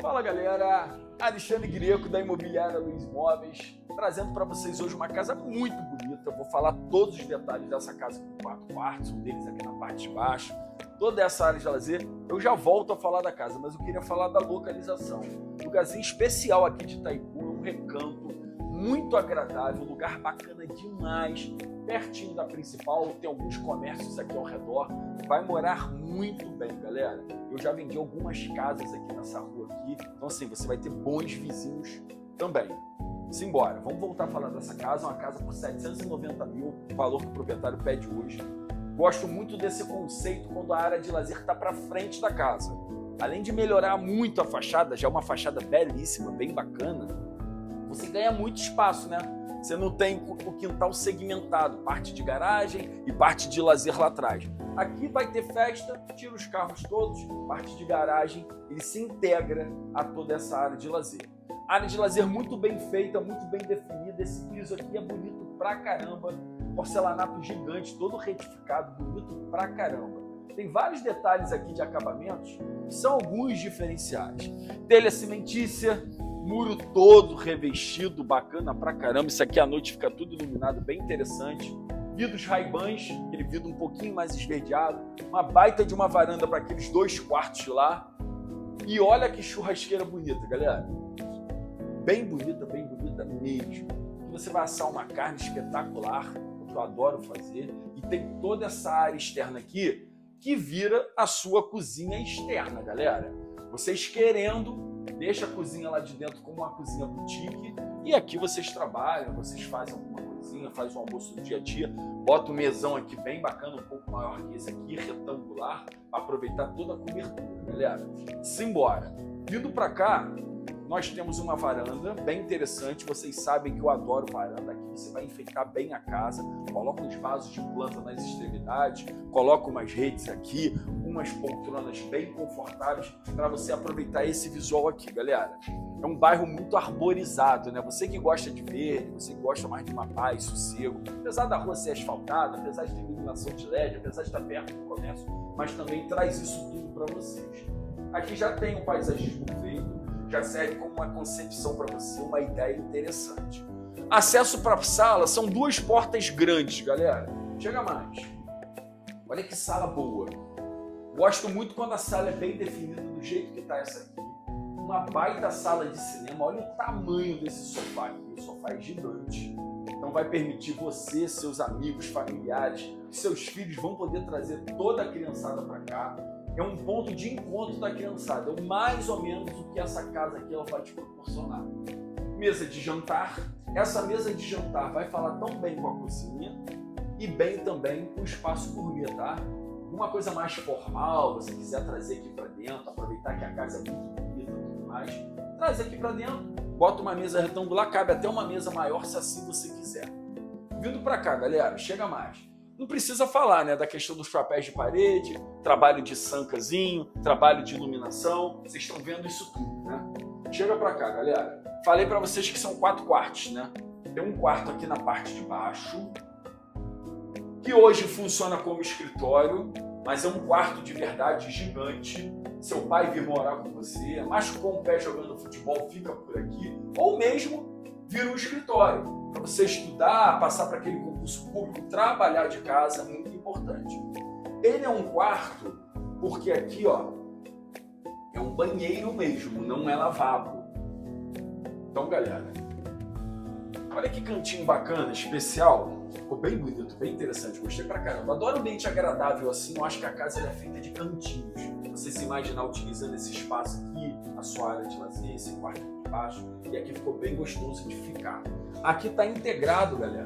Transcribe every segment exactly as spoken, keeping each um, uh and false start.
Fala galera, Alexandre Greco da Imobiliária Luiz Imóveis, trazendo para vocês hoje uma casa muito bonita. Eu vou falar todos os detalhes dessa casa com quatro quartos, um deles aqui na parte de baixo, toda essa área de lazer. Eu já volto a falar da casa, mas eu queria falar da localização. Lugarzinho especial aqui de Itaipu, um recanto muito agradável, lugar bacana demais, pertinho da principal, tem alguns comércios aqui ao redor, vai morar muito bem, galera. Eu já vendi algumas casas aqui nessa rua aqui, então assim, você vai ter bons vizinhos também. Simbora, vamos voltar a falar dessa casa, uma casa por setecentos e noventa mil, o valor que o proprietário pede hoje. Gosto muito desse conceito quando a área de lazer está para frente da casa. Além de melhorar muito a fachada, já é uma fachada belíssima, bem bacana, você ganha muito espaço, né? Você não tem o quintal segmentado, parte de garagem e parte de lazer lá atrás. Aqui vai ter festa, tira os carros todos, parte de garagem, ele se integra a toda essa área de lazer. Área de lazer muito bem feita, muito bem definida, esse piso aqui é bonito pra caramba, porcelanato gigante, todo retificado, bonito pra caramba. Tem vários detalhes aqui de acabamentos, que são alguns diferenciais. Telha cimentícia, muro todo revestido, bacana pra caramba. Isso aqui à noite fica tudo iluminado, bem interessante. Vidros Ray-Bans, aquele vidro um pouquinho mais esverdeado. Uma baita de uma varanda para aqueles dois quartos lá. E olha que churrasqueira bonita, galera. Bem bonita, bem bonita mesmo. Você vai assar uma carne espetacular, que eu adoro fazer. E tem toda essa área externa aqui que vira a sua cozinha externa, galera. Vocês querendo, deixa a cozinha lá de dentro como uma cozinha boutique e aqui vocês trabalham, vocês fazem alguma coisinha, fazem um almoço do dia a dia, bota um mesão aqui bem bacana, um pouco maior que esse aqui, retangular, para aproveitar toda a cobertura, galera. Simbora! Vindo para cá, nós temos uma varanda bem interessante, vocês sabem que eu adoro varanda aqui, você vai enfeitar bem a casa, coloca uns vasos de planta nas extremidades, coloca umas redes aqui, umas poltronas bem confortáveis para você aproveitar esse visual aqui, galera. É um bairro muito arborizado, né? Você que gosta de verde, você que gosta mais de uma paz, sossego, apesar da rua ser asfaltada, apesar de ter iluminação de L E D, apesar de estar perto do comércio, mas também traz isso tudo para vocês. Aqui já tem um paisagismo feito, já serve como uma concepção para você, uma ideia interessante. Acesso para a sala são duas portas grandes, galera. Chega mais. Olha que sala boa. Gosto muito quando a sala é bem definida do jeito que está essa aqui. Uma baita sala de cinema. Olha o tamanho desse sofá aqui. O sofá é gigante. Então vai permitir você, seus amigos, familiares, seus filhos vão poder trazer toda a criançada para cá. É um ponto de encontro da criançada. É mais ou menos o que essa casa aqui ela vai te proporcionar. Mesa de jantar. Essa mesa de jantar vai falar tão bem com a cozinha e bem também com o espaço gourmet, tá? Uma coisa mais formal, você quiser trazer aqui para dentro, aproveitar que a casa é muito bonita e tudo mais, traz aqui para dentro, bota uma mesa retangular, cabe até uma mesa maior se assim você quiser. Vindo para cá, galera, chega mais. Não precisa falar, né, da questão dos papéis de parede, trabalho de sancazinho, trabalho de iluminação, vocês estão vendo isso tudo, né? Chega para cá, galera. Falei para vocês que são quatro quartos, né? Tem um quarto aqui na parte de baixo, que hoje funciona como escritório, mas é um quarto de verdade gigante. Seu pai vir morar com você, machucou um pé jogando futebol, fica por aqui, ou mesmo vira um escritório, para você estudar, passar para aquele concurso público, trabalhar de casa, é muito importante. Ele é um quarto, porque aqui, ó, é um banheiro mesmo, não é lavabo. Então, galera, olha que cantinho bacana, especial. Ficou bem bonito, bem interessante, gostei pra caramba. Adoro um ambiente agradável assim, eu acho que a casa é feita de cantinhos. Você se imaginar utilizando esse espaço aqui, a sua área de lazer, esse quarto aqui de baixo, e aqui ficou bem gostoso de ficar. Aqui tá integrado, galera,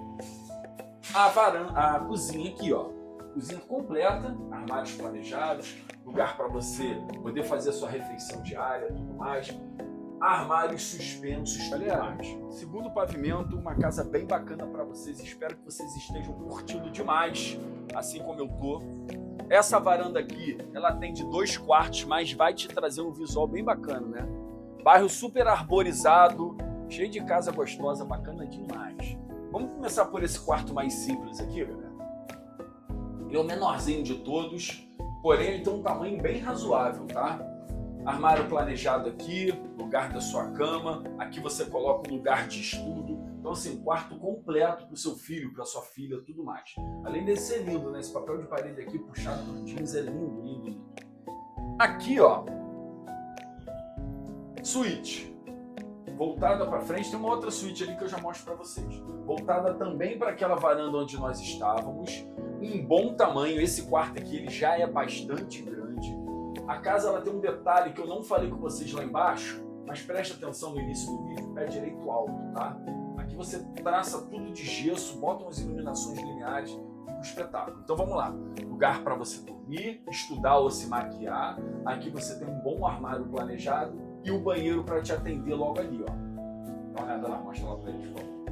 a varanda, a cozinha aqui, ó. Cozinha completa, armários planejados, lugar para você poder fazer a sua refeição diária, tudo mais. Armários suspensos, galera. Segundo pavimento, uma casa bem bacana para vocês. Espero que vocês estejam curtindo demais, assim como eu tô. Essa varanda aqui, ela tem de dois quartos, mas vai te trazer um visual bem bacana, né? Bairro super arborizado, cheio de casa gostosa, bacana demais. Vamos começar por esse quarto mais simples aqui, galera. Ele é o menorzinho de todos, porém ele tem um tamanho bem razoável, tá? armário planejado aqui, lugar da sua cama. Aqui você coloca um lugar de estudo. Então, assim, um quarto completo para o seu filho, para sua filha, tudo mais. Além de ser lindo, né? Esse papel de parede aqui puxado por jeans é lindo, lindo, lindo. Aqui, ó, suíte. Voltada para frente, tem uma outra suíte ali que eu já mostro para vocês. Voltada também para aquela varanda onde nós estávamos. Um bom tamanho. Esse quarto aqui ele já é bastante grande. A casa ela tem um detalhe que eu não falei com vocês lá embaixo, mas preste atenção no início do vídeo, pé direito alto, tá? Aqui você traça tudo de gesso, bota umas iluminações lineares, fica um espetáculo. Então vamos lá. Lugar para você dormir, estudar ou se maquiar. Aqui você tem um bom armário planejado e o banheiro para te atender logo ali, ó. Dá uma olhada lá, mostra lá para eles, por favor.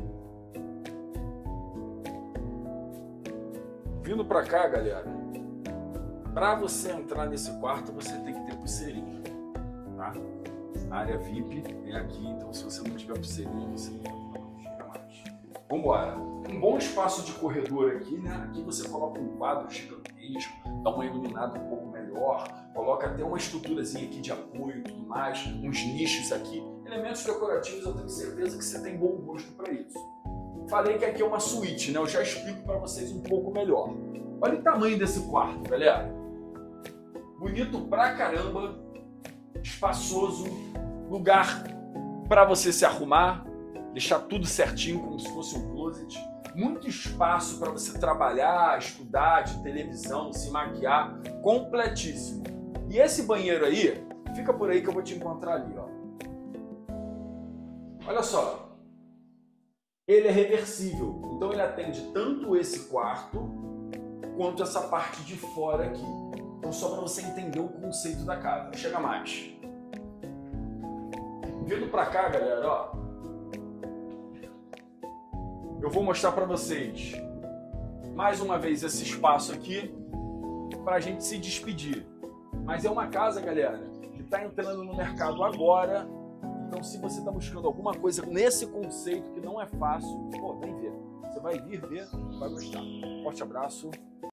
Vindo para cá, galera, para você entrar nesse quarto, você tem que ter pulseirinha, tá? A área V I P é aqui, então se você não tiver pulseirinha, você não chega mais. Vambora. Um bom espaço de corredor aqui, né? Aqui você coloca um quadro gigantesco, dá uma iluminada um pouco melhor, coloca até uma estruturazinha aqui de apoio e tudo mais, uns nichos aqui. Elementos decorativos, eu tenho certeza que você tem bom gosto para isso. Falei que aqui é uma suíte, né? Eu já explico para vocês um pouco melhor. Olha o tamanho desse quarto, galera. Bonito pra caramba, espaçoso, lugar para você se arrumar, deixar tudo certinho como se fosse um closet. Muito espaço para você trabalhar, estudar, de televisão, se maquiar, completíssimo. E esse banheiro aí, fica por aí que eu vou te encontrar ali, ó. Olha só. Ele é reversível, então ele atende tanto esse quarto quanto essa parte de fora aqui. Então só para você entender o conceito da casa. Chega mais. Vindo para cá, galera, ó, eu vou mostrar para vocês mais uma vez esse espaço aqui para a gente se despedir. Mas é uma casa, galera, que está entrando no mercado agora. Então, se você está buscando alguma coisa nesse conceito que não é fácil, pô, vem ver. Você vai vir ver, vai gostar. Forte abraço.